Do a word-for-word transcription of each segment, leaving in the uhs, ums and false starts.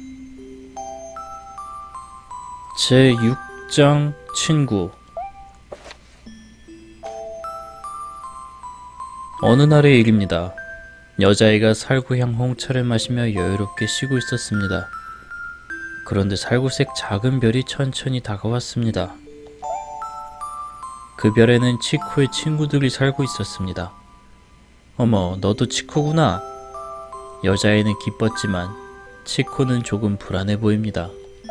제육 장 친구. 어느 날의 일입니다. 여자아이가 살구향 홍차를 마시며 여유롭게 쉬고 있었습니다. 그런데 살구색 작은 별이 천천히 다가왔습니다. 그 별에는 치코의 친구들이 살고 있었습니다. 어머, 너도 치코구나. 여자아이는 기뻤지만 치코는 조금 불안해 보입니다.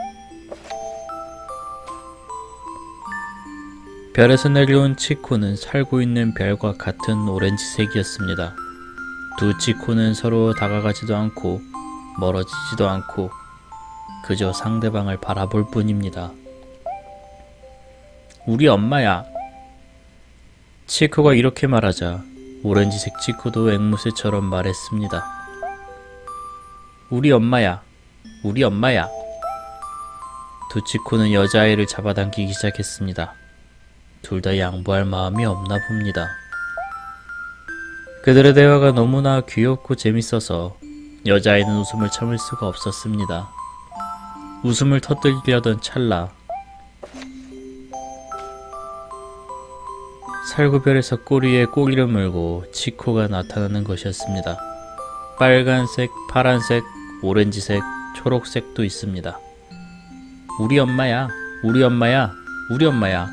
별에서 내려온 치코는 살고 있는 별과 같은 오렌지색이었습니다. 두 치코는 서로 다가가지도 않고 멀어지지도 않고 그저 상대방을 바라볼 뿐입니다. 우리 엄마야. 치코가 이렇게 말하자 오렌지색 치코도 앵무새처럼 말했습니다. 우리 엄마야. 우리 엄마야. 두 치코는 여자아이를 잡아당기기 시작했습니다. 둘 다 양보할 마음이 없나 봅니다. 그들의 대화가 너무나 귀엽고 재밌어서 여자아이는 웃음을 참을 수가 없었습니다. 웃음을 터뜨리려던 찰나 살구별에서 꼬리에 꼬리를 물고 치코가 나타나는 것이었습니다. 빨간색, 파란색, 오렌지색, 초록색도 있습니다. 우리 엄마야, 우리 엄마야, 우리 엄마야.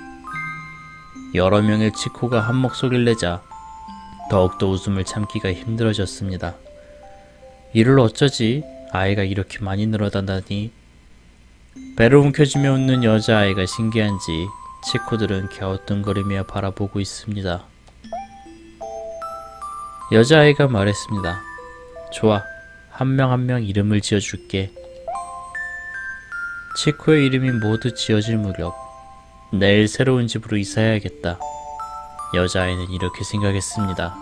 여러 명의 치코가 한 목소리를 내자 더욱더 웃음을 참기가 힘들어졌습니다. 이를 어쩌지? 아이가 이렇게 많이 늘어난다니. 배를 움켜쥐며 웃는 여자아이가 신기한지 치코들은 갸우뚱거리며 바라보고 있습니다. 여자아이가 말했습니다. 좋아, 한 명 한 명 이름을 지어줄게. 치코의 이름이 모두 지어질 무렵 내일 새로운 집으로 이사해야겠다. 여자아이는 이렇게 생각했습니다.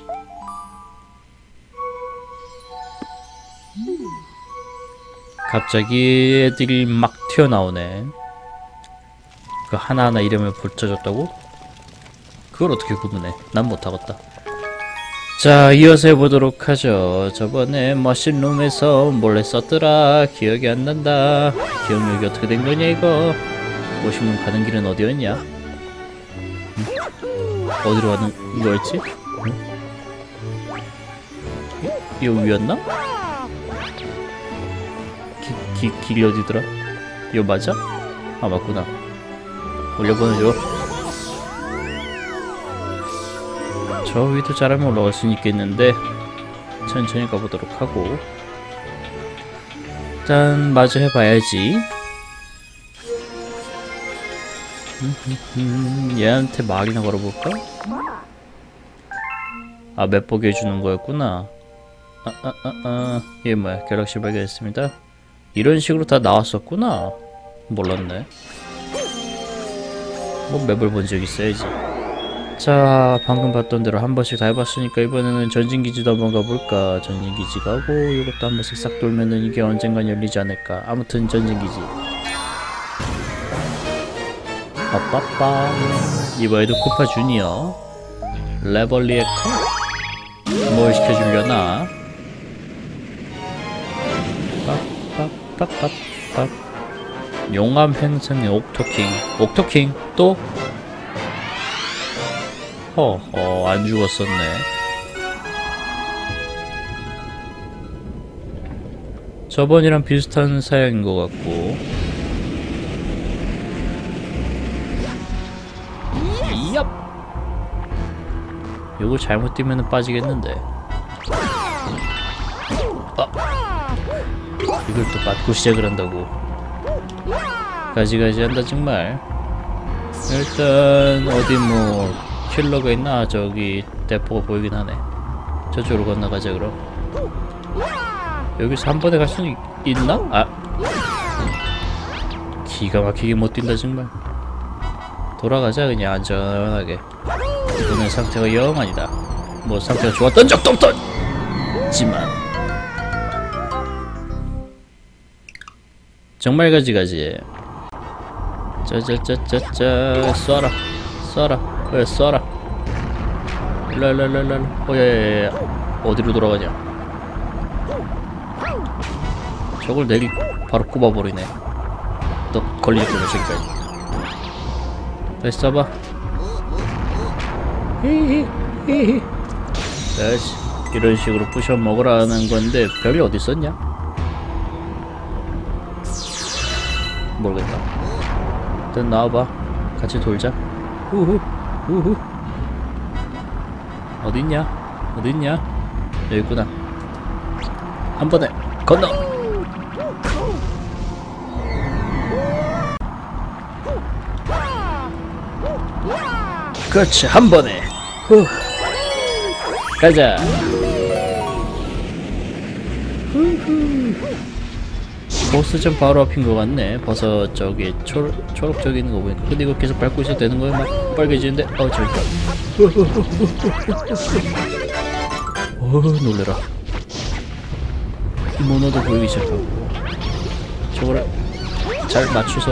갑자기 애들이 막 튀어나오네. 그 하나하나 이름을 붙여줬다고? 그걸 어떻게 구분해? 난 못하겠다. 자, 이어서 해보도록 하죠. 저번에 머신룸에서 몰래 썼더라. 기억이 안 난다. 기억력이 어떻게 된 거냐 이거? 머신룸 가는 길은 어디였냐? 응? 어디로 가는 거였지? 응? 이거 위였나? 기, 기, 길이 어디더라? 이거 맞아? 아 맞구나. 올려보내줘. 저 위도 잘하면 올라갈 수 있겠는데 천천히 가보도록 하고 일단 마저 해봐야지. 얘한테 말이나 걸어볼까? 아, 맵보게 해주는 거였구나. 아, 아, 아, 아. 이게 뭐야? 갤럭시 발견했습니다. 이런 식으로 다 나왔었구나. 몰랐네. 뭐 맵을 본 적 있어야지. 자, 방금 봤던 대로 한 번씩 다 해봤으니까 이번에는 전진기지도 한번 가볼까. 전진기지 가고 이것도 한 번씩 싹 돌면은 이게 언젠간 열리지 않을까. 아무튼 전진기지. 빠빠빠. 이번에도 쿠파 주니어 레벌리 액터 뭘 시켜주려나. 빠빠빠빠빠. 용암 행성의 옥토킹. 옥토킹 또? 허허, 안 죽었었네. 저번이랑 비슷한 사양인 것 같고. 이얍! 요거 잘못 뛰면은 빠지겠는데. 아! 이걸 또 맞고 시작을 한다고. 가지가지 한다 정말. 일단 어디 뭐 킬러가 있나? 저기 대포가 보이긴 하네. 저쪽으로 건너가자 그럼. 여기서 한 번에 갈 수 있나? 아, 기가 막히게 못 뛴다 정말. 돌아가자 그냥 안전하게. 오늘 상태가 영 아니다. 뭐 상태가 좋았던 적도 없었지만 정말 가지가지. 짜자짜짜짜. 쏴라 쏴라. 그래 쏴라. 랄랄랄랄. 어야야야. 어디로 돌아가냐. 저걸 내리 바로 꼽아버리네. 너 걸리겠구나 지금까지. 다시 잡아. 히히 히히. 다시 이런 식으로 부셔 먹으라는 건데 별이 어디 있었냐? 모르겠다. 일단 나와봐. 같이 돌자. 우후 우후. 어딨냐? 어딨냐? 여기 있구나. 한 번에 건너. 그렇지, 한 번에. 후. 가자. 후후. 보스전 바로 앞인 것 같네. 버섯 저기 초록, 초록적인 거 보니까. 근데 이거 계속 밟고 있어도 되는 거야? 막 빨개지는데? 어, 저기다. 어, 놀래라. 모노도 보이기 시작하고. 저거를 잘 맞춰서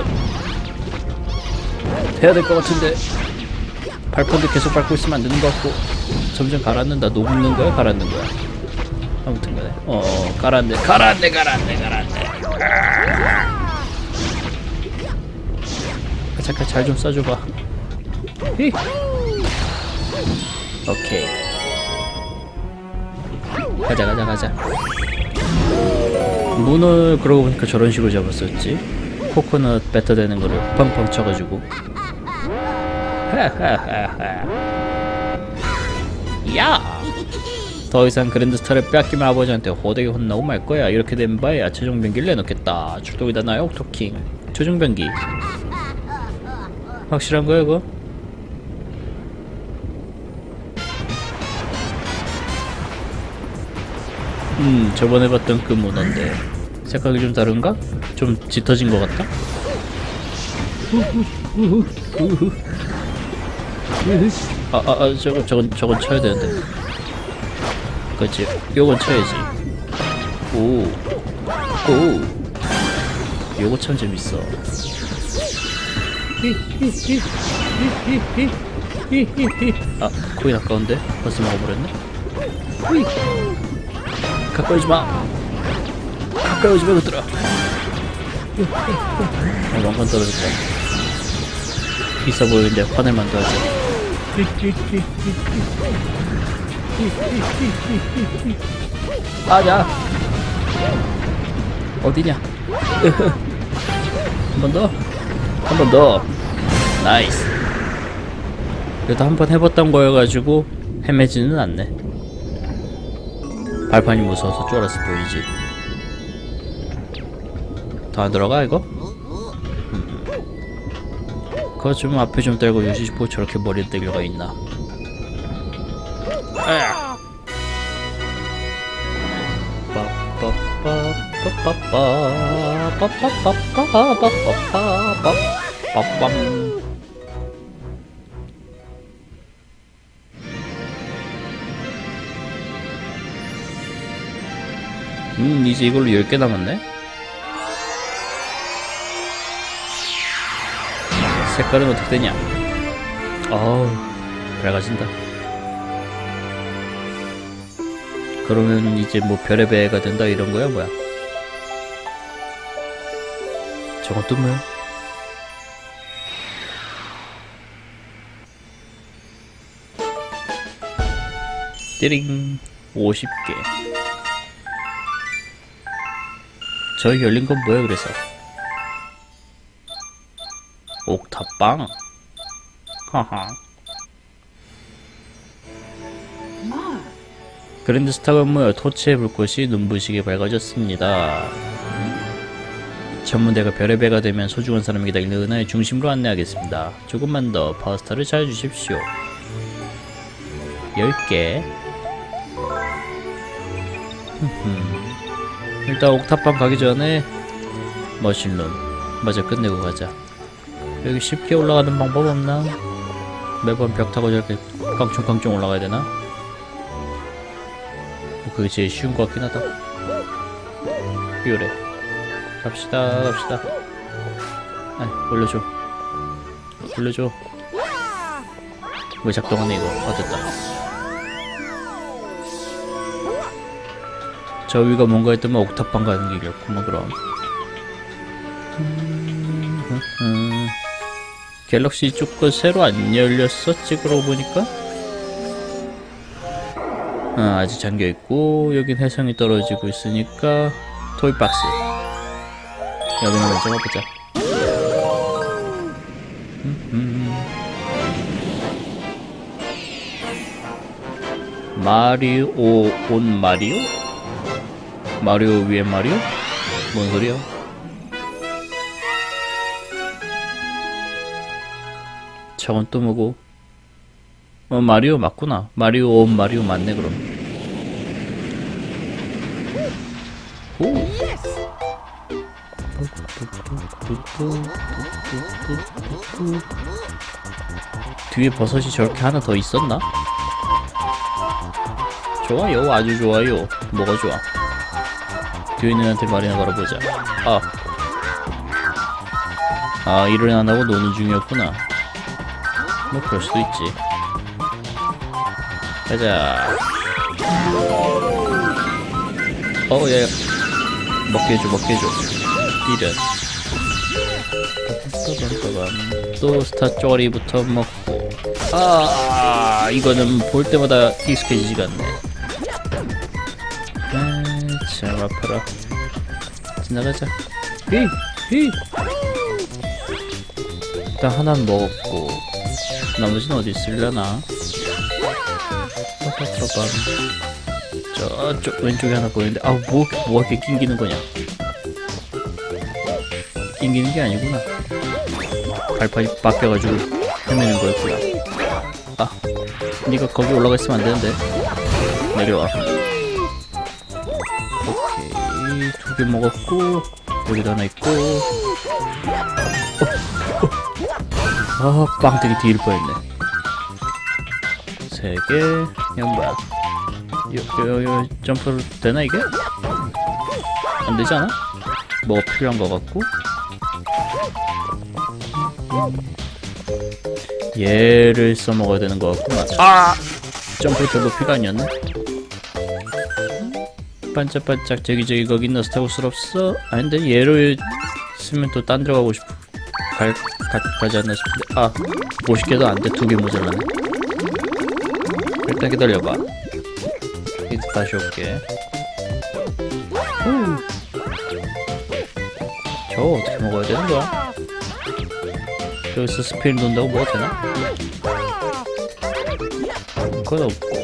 해야 될 것 같은데. 발판도 계속 밟고 있으면 안 되는 것 같고. 점점 가라앉는다. 녹는 거야? 가라앉는 거야? 아무튼 간에. 어, 어 가라앉네. 가라앉네, 가라앉네, 가라앉네. 잠깐 잘 좀 쏴줘봐. 히. 오케이. 가자, 가자, 가자. 문을 그러고 보니까 저런 식으로 잡았었지. 코코넛 뱉어 대는 거를 팡팡 쳐가지고. 하하하하. 야! 더 이상 그랜드스타를 빼앗기면 아버지한테 호되게 혼나고 말 거야. 이렇게 된 바에야 최종병기를 내놓겠다. 출동이다 나의 옥토킹. 최종병기. 확실한 거야 이거? 음, 저번에 봤던 그 문어인데 색깔이 좀 다른가? 좀 짙어진 것 같다? 아, 아, 아, 저거, 저건, 저건 쳐야 되는데. 그치, 요건 쳐야지. 오, 오, 요거 참 재밌어. 아, 거의 가까운데? 벌써 먹어버렸네? 가까이 오지마! 가까이 오지마, 이것들아! 어, 왕관 떨어졌다. 있어 보이는데 화낼만도 하지. 아야! 어디냐? 한 번 더? 한 번 더! 나이스! 그래도 한 번 해봤던 거여가지고 헤매지는 않네. 발판이 무서워서 쫄았어 보이지? 더 안 들어가 이거? 음. 그거 좀 앞에 좀 떼고 요시포 저렇게 머리를 뗄 필요가 있나? 아! 음, 이제 이걸로 열 개 남았네? 색깔은 어떻게 되냐? 어우, 밝아진다. 그러면 이제 뭐 별의 배가 된다 이런 거야 뭐야? 저건 또 뭐야? 띠링 오십 개. 저기 열린 건 뭐야 그래서? 옥탑방? 하하. 그랜드스타 건물 토치의 불꽃이 눈부시게 밝아졌습니다. 전문대가 별의 배가 되면 소중한 사람에게 달리는 은하의 중심으로 안내하겠습니다. 조금만 더 파스타를 찾아주십시오. 열 개. 일단 옥탑방 가기 전에 머신룸 마저 끝내고 가자. 여기 쉽게 올라가는 방법 없나? 매번 벽 타고 저렇게 깡총깡총 올라가야 되나? 그게 제일 쉬운 것 같긴 하다. 그래. 갑시다, 갑시다. 아이, 올려줘. 올려줘. 왜 작동하네, 이거. 아, 됐다. 저 위가 뭔가 했더만 옥탑방 가는 길이었구만 그럼. 음, 음. 갤럭시 이쪽 거 새로 안 열렸었지 그러고 보니까. 아, 아직 잠겨있고 여긴 해성이 떨어지고 있으니까 토이박스 여기는 먼저 가보자. 음, 음. 마리오 온 마리오? 마리오 위에 마리오? 뭔 소리야? 저건 또 뭐고? 어, 마리오 맞구나. 마리오 온 마리오 맞네 그럼. 오. 뒤에 버섯이 저렇게 하나 더 있었나? 좋아요, 아주 좋아요. 뭐가 좋아? 뒤에 있는 애한테 말이나 걸어보자. 아, 아 일을 안 하고 노는 중이었구나. 뭐 그럴 수도 있지. 가자. 어, 야, 먹게 해줘, 먹게 해줘. 이런. 또 스타 쪼리부터 먹고. 아, 이거는 볼 때마다 익숙해지지가 않네. 아, 참 아파라. 지나가자. 히, 히. 일단 하나는 먹었고, 나머지는 어디 있으려나? 저쪽 왼쪽에 하나 보이는데, 아, 뭐, 뭐가 이렇게 낑기는 거냐? 낑기는 게 아니구나. 발판이 바뀌어가지고 헤매는 거였구나. 아, 니가 거기 올라가 있으면 안 되는데. 내려와. 오케이, 두 개 먹었고, 여기도 하나 있고. 어, 어. 아, 빵떡이 뒤일 뻔했네. 세 개, 이건 뭐야? 요, 요, 요, 점프를 되나 이게? 안 되지 않아? 뭐가 필요한 것 같고. 얘를 써먹어야 되는 것 같구만. 아! 점프 더 높이가 아니었나? 반짝반짝 저기 저기 거기 너스타고스럽어? 아닌데 얘를 쓰면 또 딴 데 가고 싶어. 갈, 가, 가지 않나 싶은데. 아, 오십 개도 안 돼. 두 개 모자라네. 일단 기다려봐. 이제 다시 올게. 후. 저거 어떻게 먹어야 되는 거야? 여기서 스피드 논다고 뭐가 되나? 그건 없고.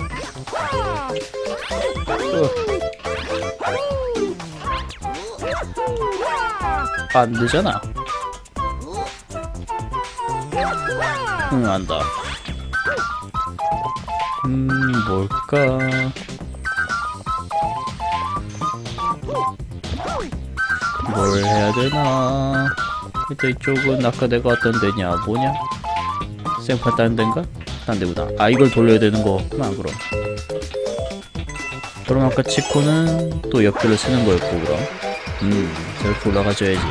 어. 안 되잖아. 응, 안다. 음, 뭘까? 뭘 해야 되나? 일단 이쪽은 아까 내가 왔던 데냐? 뭐냐? 생판 다른 데인가? 딴 데구나. 아, 이걸 돌려야 되는 거구나, 그럼. 그럼 아까 치코는 또 옆길로 쓰는 거였고, 그럼. 음, 저렇게 올라가줘야지.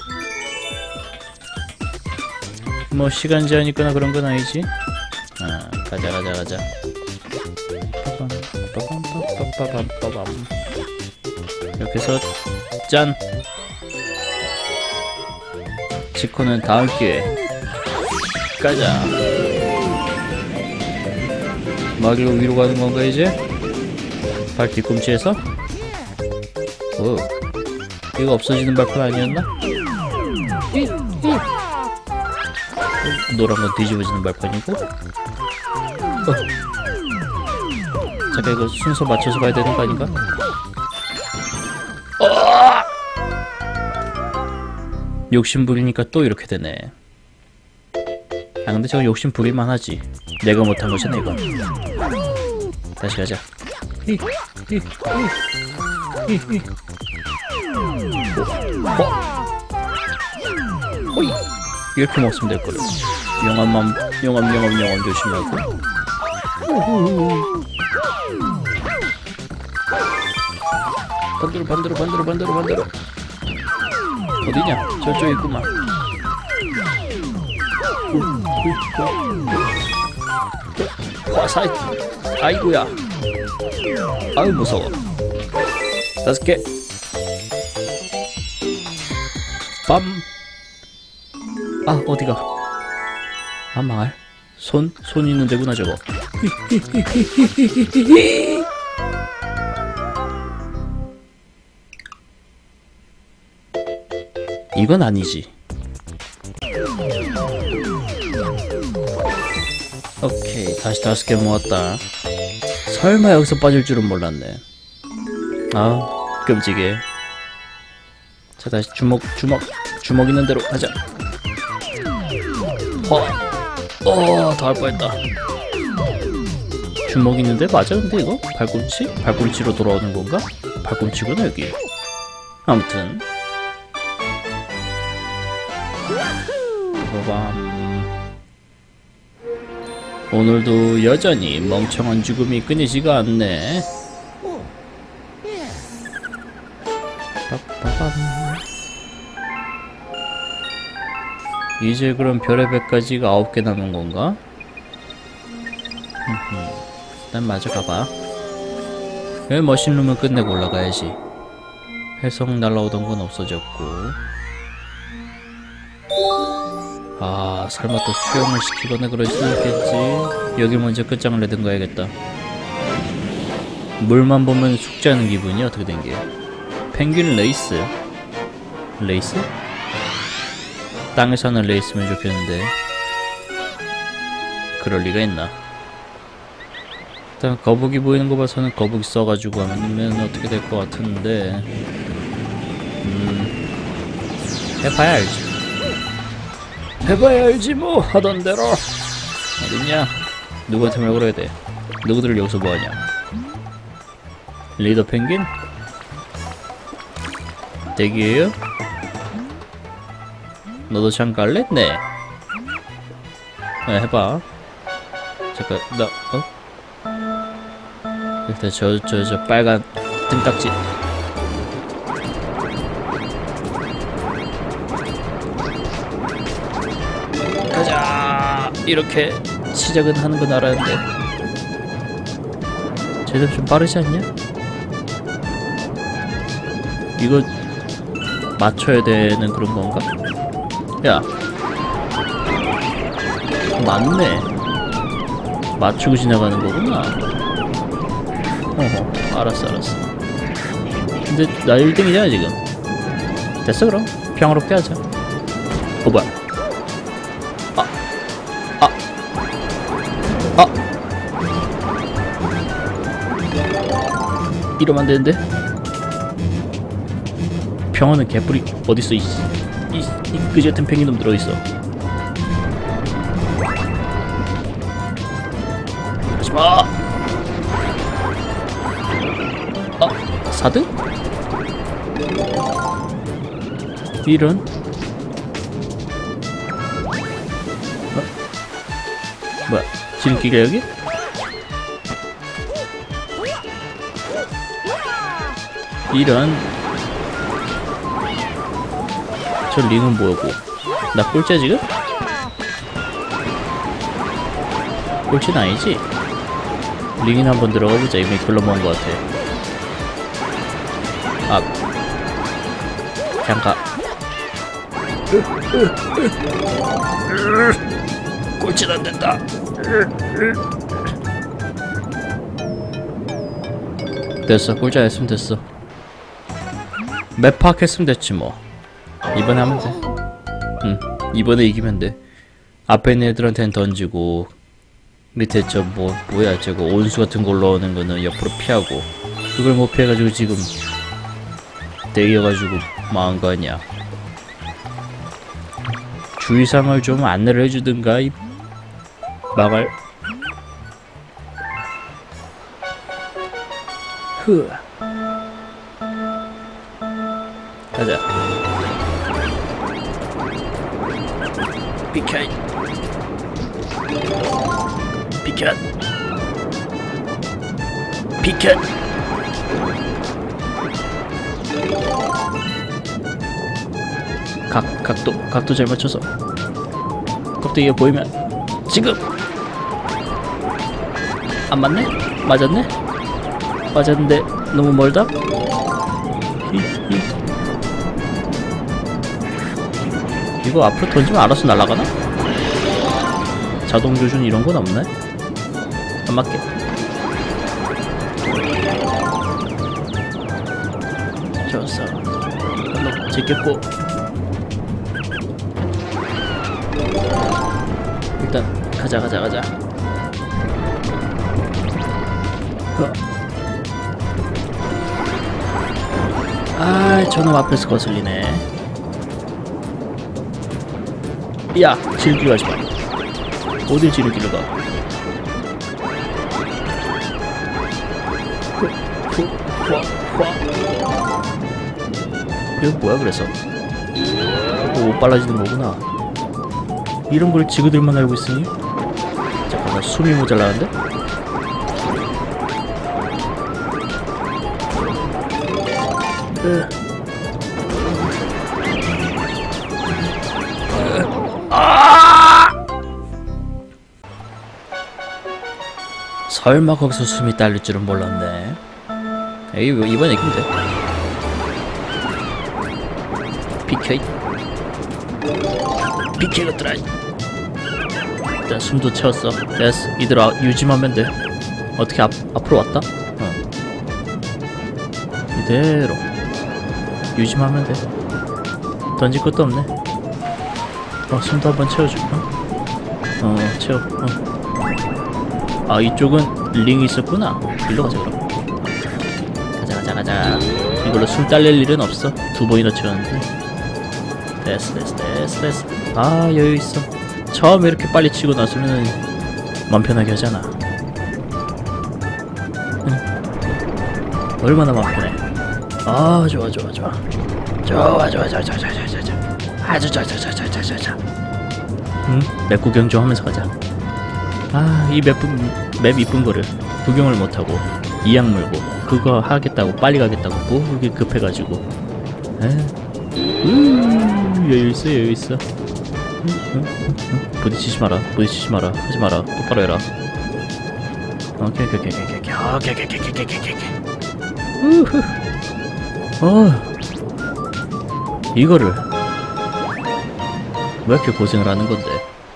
뭐, 시간 제한 있거나 그런 건 아니지? 아, 가자, 가자, 가자. 빠밤. 이렇게 해서, 짠! 치코는 다음 기회. 가자. 마기로 위로 가는 건가, 이제? 발 뒤꿈치에서? 오. 이거 없어지는 발판 아니었나? 히, 히. 노란 건 뒤집어지는 발판이고? 어. 잠깐 이거 순서 맞춰서 가야 되는 거 아닌가? 어! 욕심 부리니까 또 이렇게 되네. 아, 근데 저거 욕심 부릴만 하지. 내가 못한 거잖아, 이건. 다시 가자. 히, 히, 히, 히, 히. 어? 호이! 이렇게 먹으면 될거야. 영암만, 영암, 영암, 영암 조심하고. 반대로, 반대로, 반대로, 반대로, 반대로. 어디냐? 저쪽에 있구만. 화살. 아이고야. 아유 무서워. 다섯 개. 빰. 아, 어디가? 아, 망할. 손? 손 있는 데구나, 저거. 이건 아니지. 오케이, 다시 다섯 개 모았다. 설마 여기서 빠질 줄은 몰랐네. 아, 끔찍해. 자, 다시 주먹, 주먹, 주먹 있는 대로 가자. 어, 어, 다 할 뻔했다. 주먹 있는데 맞아? 근데 이거? 발꿈치? 발꿈치로 돌아오는 건가? 발꿈치구나, 여기. 아무튼. 빠밤. 오늘도 여전히 멍청한 죽음이 끊이지가 않네. 빠빠밤. 이제 그럼 별의별까지가 아홉 개 남은 건가? 일단 마저 가봐. 왜 머신룸을 끝내고 올라가야지. 해성 날라오던 건 없어졌고. 아, 설마 또 수영을 시키거나 그럴 수도 있겠지. 여기 먼저 끝장을 내든가 해야겠다. 물만 보면 숙제하는 기분이 어떻게 된 게. 펭귄 레이스. 레이스? 땅에 사는 레이스면 좋겠는데. 그럴 리가 있나. 일단 거북이 보이는 거 봐서는 거북이 써가지고 하면 어떻게 될 것 같은데. 음, 해봐야 알지. 해봐야 알지 뭐. 하던 대로. 어딨냐? 누구한테 말 걸어야 돼. 누구들을 여기서 뭐하냐. 리더 펭귄? 대기에요? 너도 잠깐 갈래? 네. 네, 해봐. 잠깐, 나, 어? 일단 저, 저, 저 빨간 등딱지. 가자! 이렇게 시작은 하는 건 알았는데. 쟤들 좀 빠르지 않냐? 이거 맞춰야 되는 그런 건가? 야, 맞네. 맞추고 지나가는 거구나. 어허, 알았어, 알았어. 근데 나 일 등이잖아 지금. 됐어 그럼 평화롭게 하자. 어 뭐야? 아, 아, 아. 이러면 안 되는데. 평화는 개뿔이 어딨어 이. 이, 이 그지 같은 팽이놈 들어있어. 하지마. 아, 사 등? 이런? 어? 뭐야, 지름길이야 여기? 이런. 저 링은 뭐고? 나 꼴찌야 지금? 꼴찌는 아니지? 링이나 한번 들어가보자. 이미 글러먹은 것 같아. 아, 그냥 가. 꼴찌는 안 된다. 됐어, 꼴찌 안 했으면 됐어. 맵 파악했으면 됐지 뭐. 이번에 하면 돼. 응, 이번에 이기면 돼. 앞에 있는 애들한테는 던지고, 밑에 저 뭐 뭐야 저거 온수 같은 걸로 오는 거는 옆으로 피하고, 그걸 못 피해가지고 지금 대기여가지고 망한 거 아니야. 주의사항을 좀 안내를 해주든가 이 망할. 흐. 가자. 비켜. 비켜. 비켜. 각 각도 각도 잘 맞춰서. 껍데기가 보이면 지금. 안 맞네? 맞았네? 맞았는데 너무 멀다? 이거 앞으로 던지면 알아서 날아가나? 자동 조준 이런 건 없네? 안 맞게. 좋았어. 한번 제꼈고. 일단 가자 가자 가자. 어. 아, 저놈 앞에서 거슬리네. 야, 지르기로 하지 마. 어딜 지르기로 가? 후, 후, 화, 화. 이거 뭐야, 그래서? 오, 못 빨라지는 거구나. 이런 걸 지그들만 알고 있으니? 잠깐만, 숨이 모자라는데? 으. 아! 설마 거기서 숨이 딸릴 줄은 몰랐네. 에이, 이번 얘긴데. 비켜. 비켜 이것들아. 일단 숨도 채웠어. 됐어. 이대로 유지하면 돼. 어떻게 앞, 앞으로 왔다? 어. 이대로 유지하면 돼. 던질 것도 없네. 어, 숨도 한번 채워줄까? 어, 채워. 어. 아, 이쪽은 링이 있었구나. 일로 가자, 그럼. 가자, 가자, 가자. 이걸로 숨 딸릴 일은 없어. 두 번이나 채웠는데. 됐어, 됐어, 됐어, 됐어. 아, 여유 있어. 처음에 이렇게 빨리 치고 나서면은 맘 편하게 하잖아. 응. 얼마나 맘 편해. 아, 좋아, 좋아, 좋아. 좋아, 좋아, 좋아, 좋아, 좋아, 좋아, 좋아. 아주 좋아, 좋아, 좋아, 좋아, 좋아, 좋아. 응? 맵 구경 좀 하면서 가자. 아, 이 맵, 맵 이쁜 거를 구경을 못하고 이악 물고 그거 하겠다고 빨리 가겠다고 뭐 그게 급해가지고. 에? 음, 여유 있어, 여유 있어. 응, 응, 응, 응. 부딪히지 마라, 부딪히지 마라, 하지 마라, 똑바로 해라. 오케이, 오케이, 오케이, 오케이, 오케이, 오케이, 오케이, 오케이, 오케이, 오케이. 우후. 어, 이거를 왜 이렇게 고생을 하는 건데?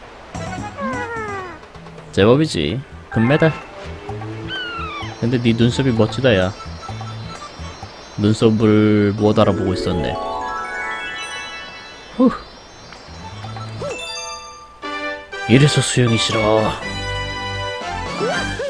제법이지. 금메달. 근데 네 눈썹이 멋지다, 야. 눈썹을 못 알아보고 있었네. 후. 이래서 수영이 싫어.